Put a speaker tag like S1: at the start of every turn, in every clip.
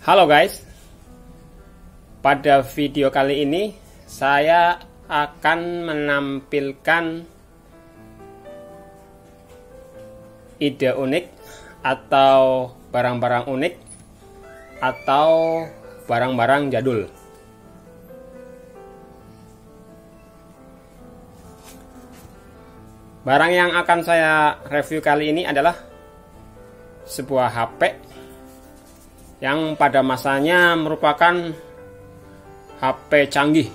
S1: Halo guys, pada video kali ini saya akan menampilkan ide unik atau barang-barang unik atau barang-barang jadul. Barang yang akan saya review kali ini adalah sebuah HP yang pada masanya merupakan HP canggih.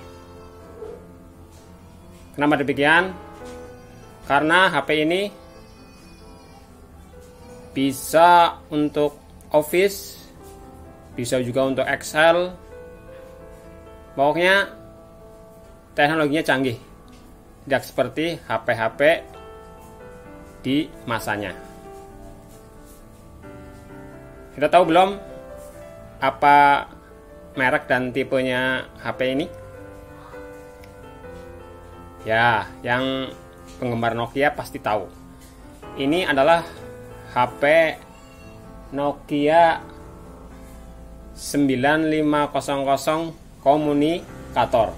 S1: Kenapa demikian? Karena HP ini bisa untuk Office, bisa juga untuk Excel. Pokoknya teknologinya canggih, tidak seperti HP-HP di masanya. Kita tahu belum apa merek dan tipenya HP ini? Ya, yang penggemar Nokia pasti tahu. Ini adalah HP Nokia 9500 Komunikator.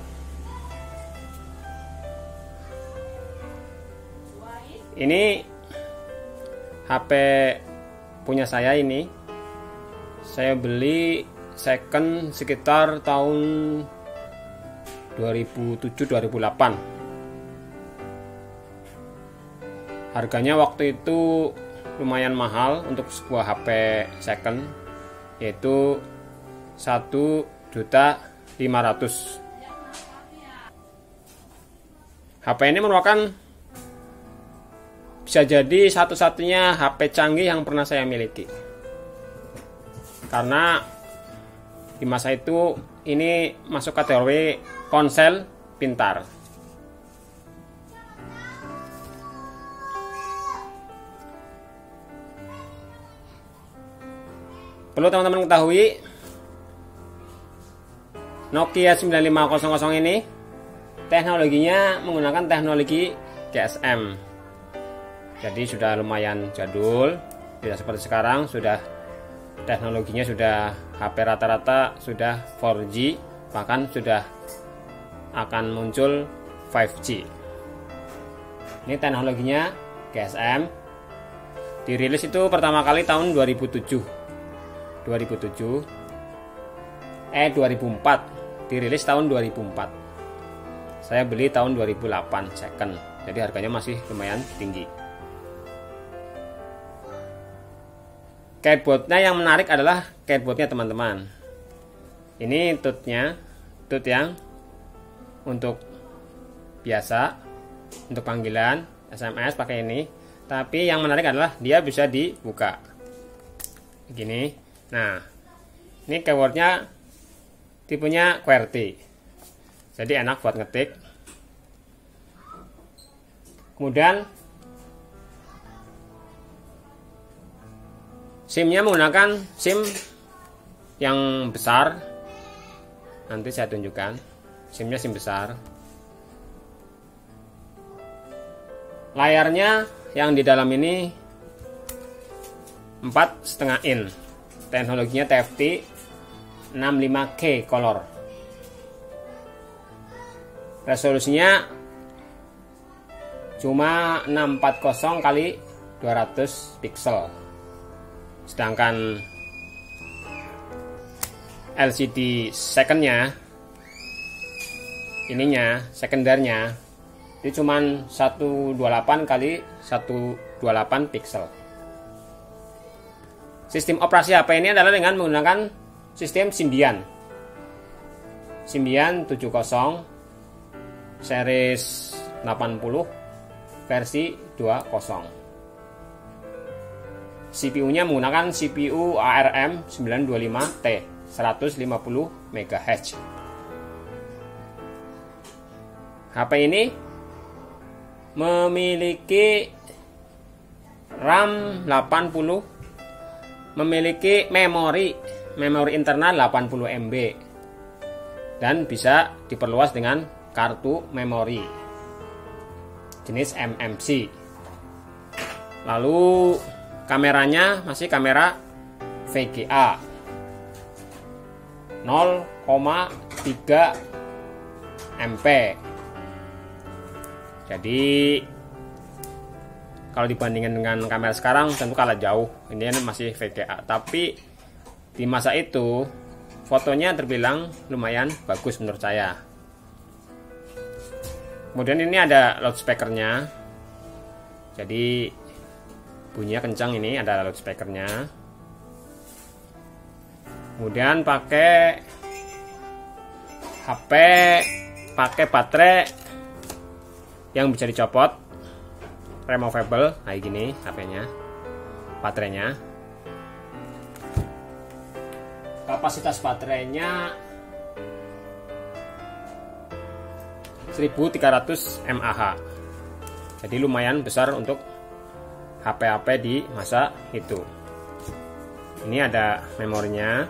S1: Ini HP punya saya ini. Saya beli second sekitar tahun 2007-2008. Harganya waktu itu lumayan mahal untuk sebuah HP second, yaitu 1.500.000. HP ini merupakan bisa jadi satu-satunya HP canggih yang pernah saya miliki. Karena di masa itu ini masuk kategori ponsel pintar. Perlu teman-teman ketahui, Nokia 9500 ini teknologinya menggunakan teknologi GSM. Jadi sudah lumayan jadul, tidak seperti sekarang. Teknologinya sudah HP rata-rata sudah 4G, bahkan sudah akan muncul 5G. Ini teknologinya GSM. Dirilis itu pertama kali tahun 2004. Dirilis tahun 2004. Saya beli tahun 2008 second. Jadi harganya masih lumayan tinggi. Keyboardnya yang menarik adalah keyboardnya teman-teman. Ini tut yang untuk biasa, untuk panggilan SMS pakai ini. Tapi yang menarik adalah dia bisa dibuka begini. Nah, ini keyboardnya tipenya QWERTY, jadi enak buat ngetik. Kemudian SIM-nya menggunakan SIM yang besar. Nanti saya tunjukkan. SIM-nya SIM besar. Layarnya yang di dalam ini 4,5 in. Teknologinya TFT 65K color. Resolusinya cuma 640 kali 200 pixel. Sedangkan LCD secondnya, sekundernya itu cuman 128 kali 128 pixel. Sistem operasi HP ini adalah dengan menggunakan sistem Symbian 70 series 80 versi 20. CPU-nya menggunakan CPU ARM 925T 150 MHz. HP ini memiliki RAM 80, memiliki memori internal 80 MB, dan bisa diperluas dengan kartu memori jenis MMC. Lalu kameranya masih kamera VGA. 0,3 MP. Jadi kalau dibandingkan dengan kamera sekarang tentu kalah jauh. Ini masih VGA, tapi di masa itu fotonya terbilang lumayan bagus menurut saya. Kemudian ini ada loudspeakernya, jadi bunyinya kencang. Ini ada loudspeakernya. Kemudian pakai HP, pakai baterai yang bisa dicopot, removable, kayak gini HP-nya, baterainya. Kapasitas baterainya 1300 mAh. Jadi lumayan besar untuk HP-HP di masa itu. Ini ada memorinya,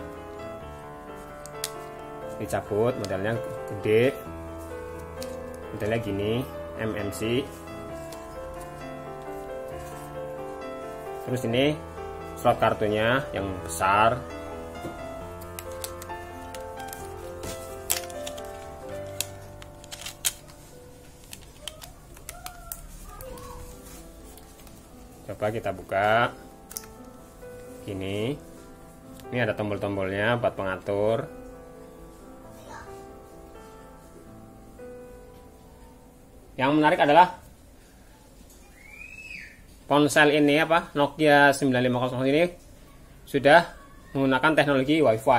S1: dicabut, modelnya gede, modelnya gini, MMC. Terus ini slot kartunya yang besar. Coba kita buka. Ini ada tombol-tombolnya buat pengatur. Yang menarik adalah ponsel ini Nokia 9500 ini sudah menggunakan teknologi WiFi.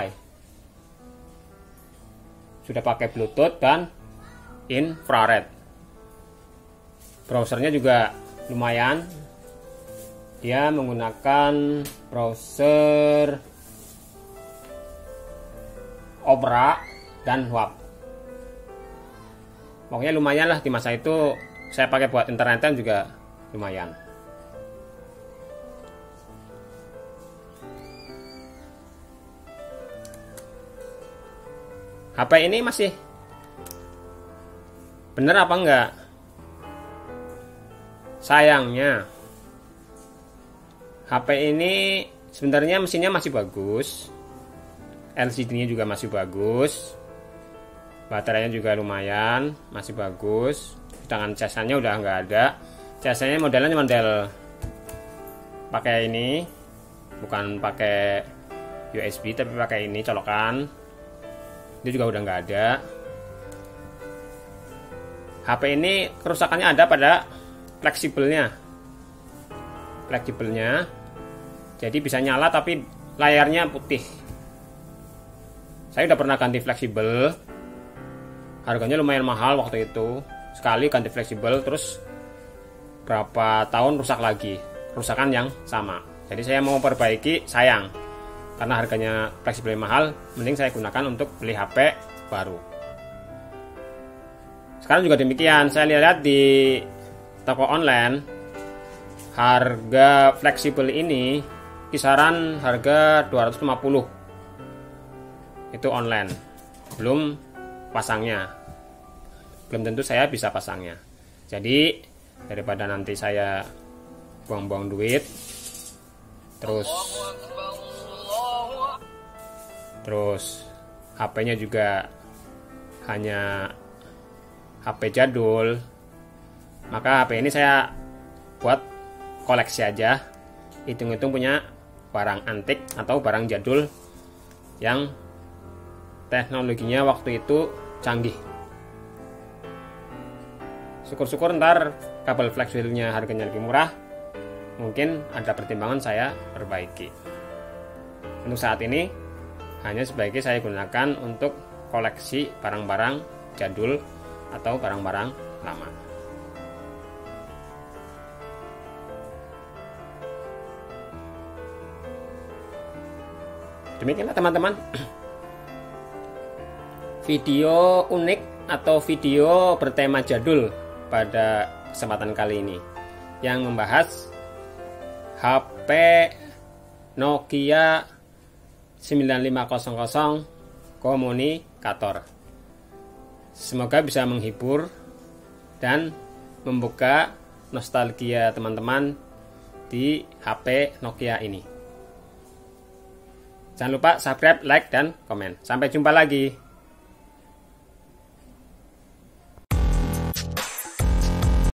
S1: Sudah pakai Bluetooth dan infrared. Browsernya juga lumayan. Dia menggunakan browser Opera dan WAP. Pokoknya lumayan lah, di masa itu saya pakai buat internetan juga lumayan. HP ini masih bener apa enggak? Sayangnya HP ini sebenarnya mesinnya masih bagus, LCD-nya juga masih bagus, baterainya juga lumayan, masih bagus. Sedangkan casannya udah nggak ada. Casannya modelnya model pakai ini, bukan pakai USB tapi pakai ini colokan. Itu juga udah nggak ada. HP ini kerusakannya ada pada fleksibelnya. Jadi bisa nyala tapi layarnya putih. Saya udah pernah ganti fleksibel, harganya lumayan mahal waktu itu. Sekali ganti fleksibel, terus berapa tahun rusak lagi, kerusakan yang sama. Jadi saya mau perbaiki, sayang, karena harganya fleksibel mahal, mending saya gunakan untuk beli HP baru. Sekarang juga demikian. Saya lihat di toko online, harga fleksibel ini kisaran harga 250. Itu online, belum pasangnya. Belum tentu saya bisa pasangnya. Jadi daripada nanti saya buang-buang duit, terus HP-nya juga hanya HP jadul, maka HP ini saya buat koleksi aja. Hitung-hitung punya barang antik atau barang jadul yang teknologinya waktu itu canggih. Syukur-syukur ntar kabel fleksibelnya harganya lebih murah, mungkin ada pertimbangan saya perbaiki. Untuk saat ini hanya sebagai saya gunakan untuk koleksi barang-barang jadul atau barang-barang lama. Demikianlah teman-teman, video unik atau video bertema jadul pada kesempatan kali ini, yang membahas HP Nokia 9500 komunikator. Semoga bisa menghibur dan membuka nostalgia teman-teman di HP Nokia ini. Jangan lupa subscribe, like, dan komen. Sampai jumpa lagi.